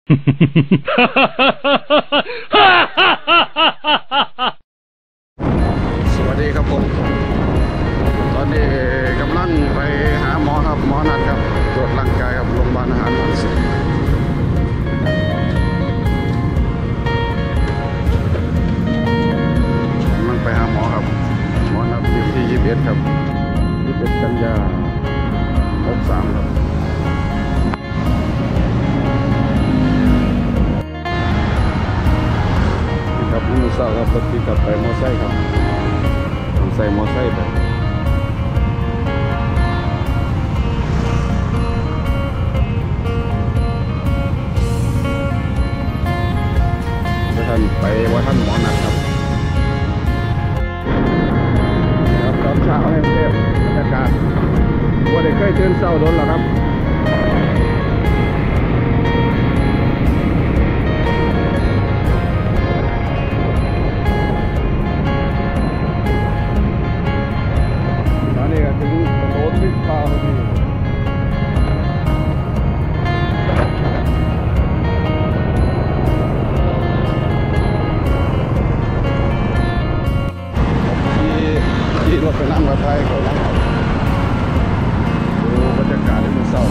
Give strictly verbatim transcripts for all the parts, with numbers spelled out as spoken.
สวัสดีครับผมตอนนี้กำลังไปหาหมอครับหมอนัดครับตรวจร่างกายครับโรงพยาบาลอาหารวันศิลป์กำลังไปหาหมอครับหมอนัดอยู่ที่ยี่สิบเอ็ดครับยี่สิบเอ็ดกันยาหกสามครับครับมือเศร้าครับรถปิกอัพไปมอไซค์ครับใส่มอไซค์ไปว่าท่านไปว่าท่านหมอนัดครับครับตอนเช้าในกรุงเทพบรรยากาศว่าได้เคยตื่นเศร้าโดนหรอครับถึงโดนมิดพาพอดีที่ที่รถไปนั่งรถไฟเขานั่งดูบรรยากาศในเมืองเศร้า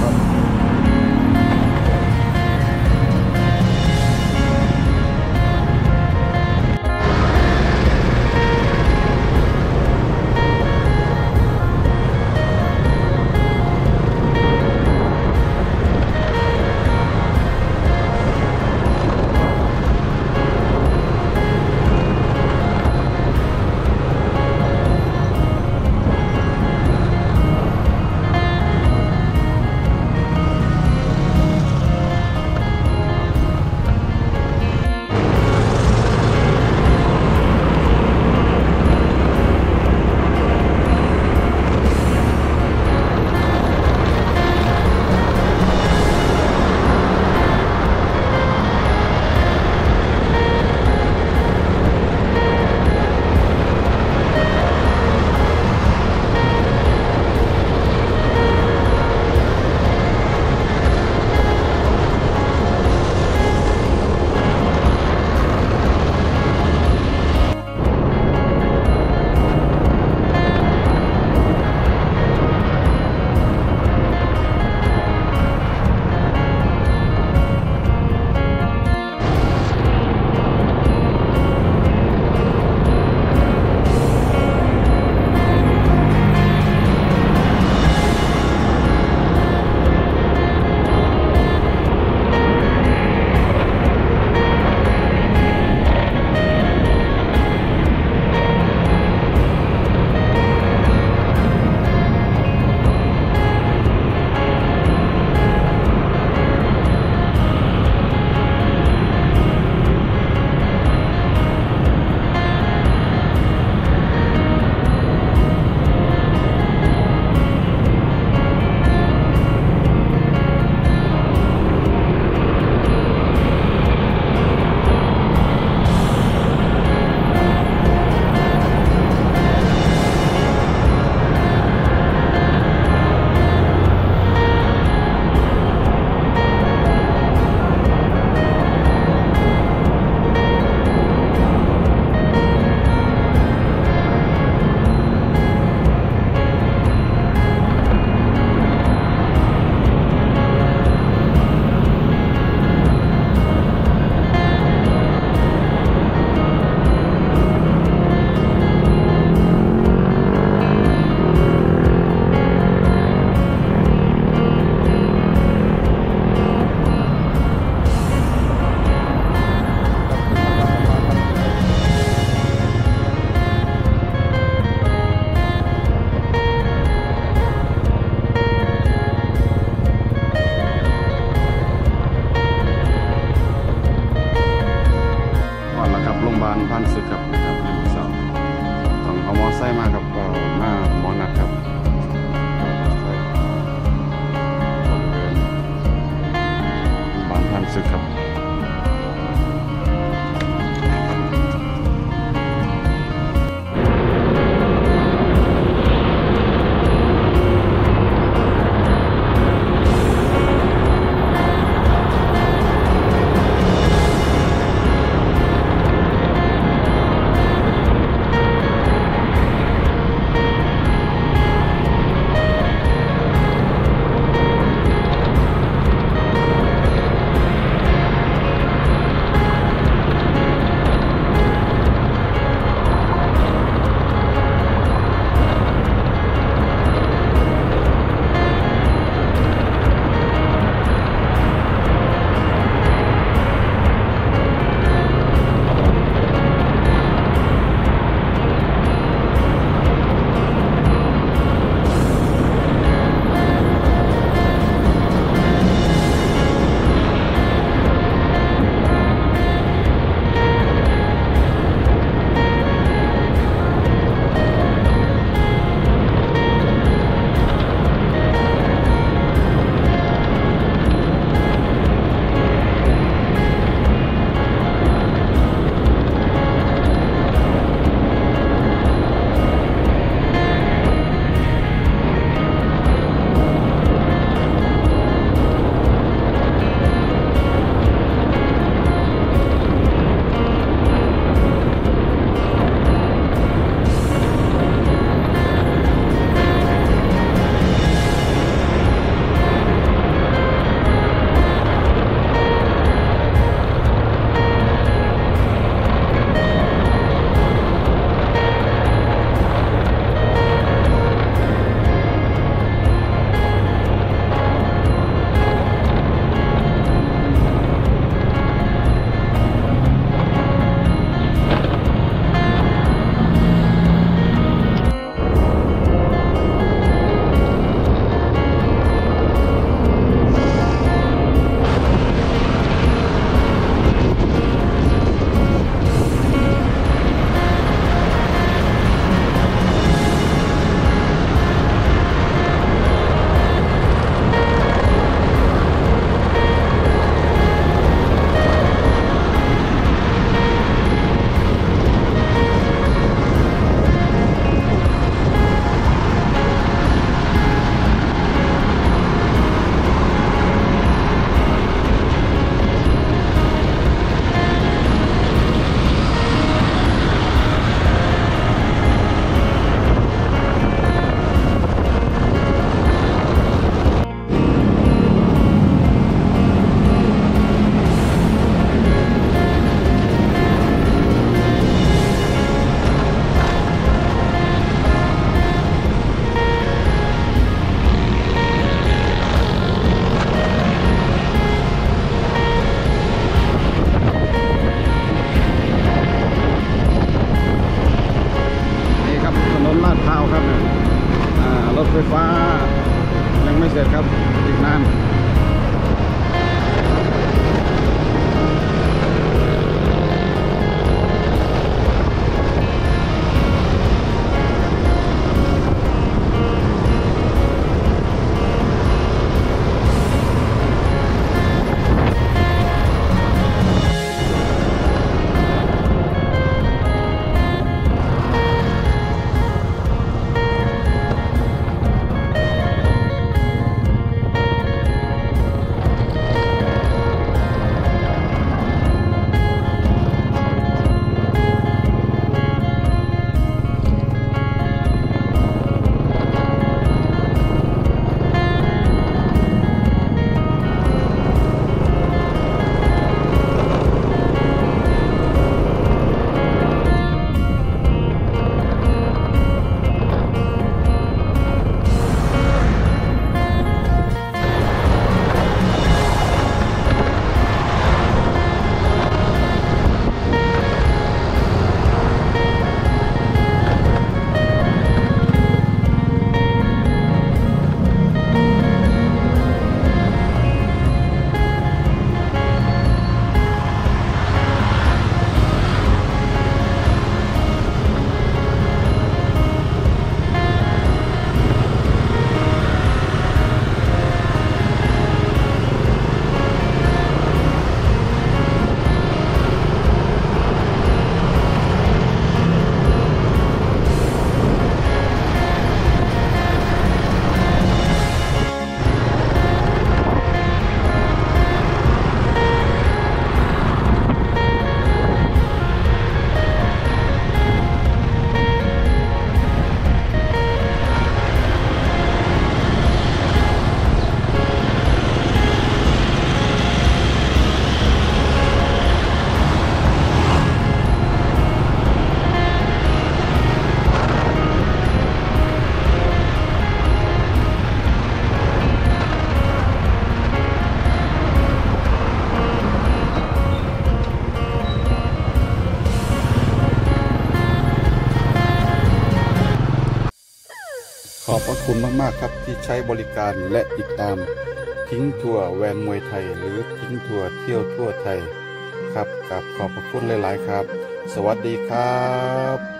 อบพระคุณมากๆครับที่ใช้บริการและติดตามทิ้งทัวร์แวนมวยไทยหรือทิ้งทัวร์เที่ยวทั่วไทยครับกับขอบพระคุณหลายๆครับสวัสดีครับ